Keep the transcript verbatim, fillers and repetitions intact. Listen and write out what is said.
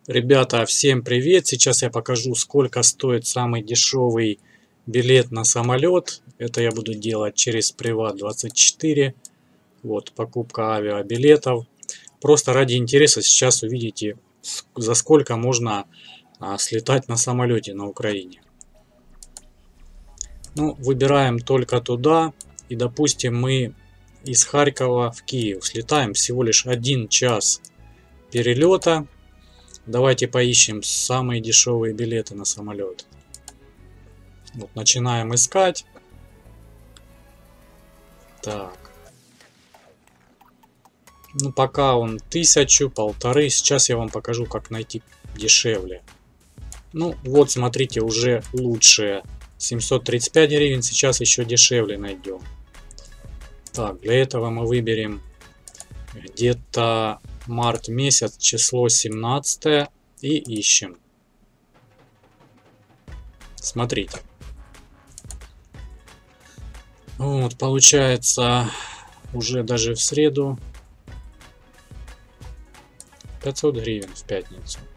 Ребята, всем привет! Сейчас я покажу, сколько стоит самый дешевый билет на самолет. Это я буду делать через Приват двадцать четыре. Вот, покупка авиабилетов. Просто ради интереса сейчас увидите, за сколько можно а, слетать на самолете на Украине. Ну, выбираем только туда. И, допустим, мы из Харькова в Киев слетаем всего лишь один час перелета. Давайте поищем самые дешевые билеты на самолет. Вот, начинаем искать. Так. Ну, пока он тысячу, полторы. Сейчас я вам покажу, как найти дешевле. Ну, вот, смотрите, уже лучшее. семьсот тридцать пять гривен. Сейчас еще дешевле найдем. Так, для этого мы выберем где-то март месяц, число семнадцатое, и ищем. Смотрите. Вот, получается, уже даже в среду пятьсот гривен в пятницу.